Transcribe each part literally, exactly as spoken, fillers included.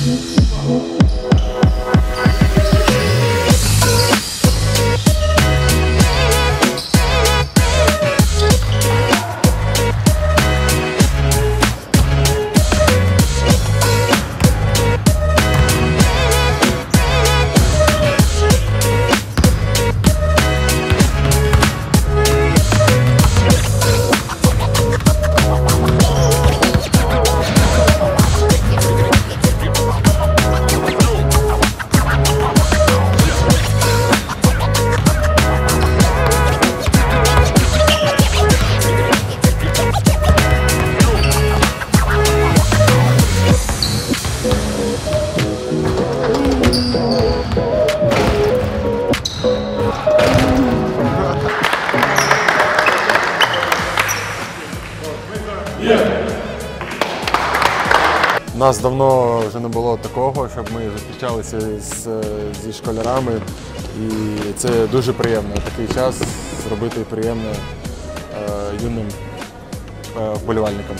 У нас давно вже не було такого, щоб ми зустрічалися з, зі школярами, і це дуже приємно. Такий час зробити приємно е, юним е, вболівальникам.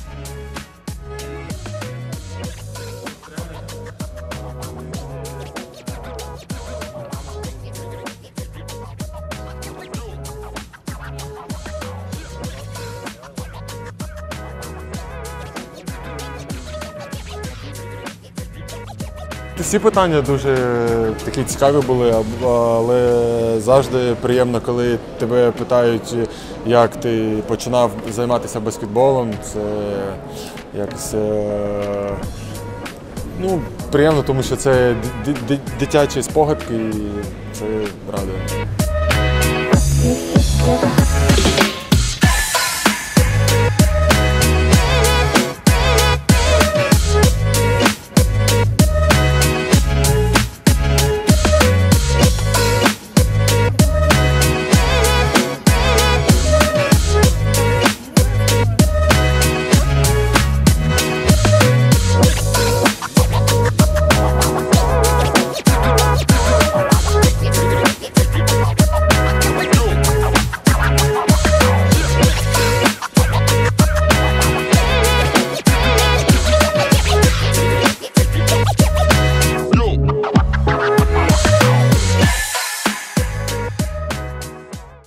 Всі питання дуже такі цікаві були, але завжди приємно, коли тебе питають, як ти починав займатися баскетболом. Це якось ну, приємно, тому що це дитячі спогадки і це радує.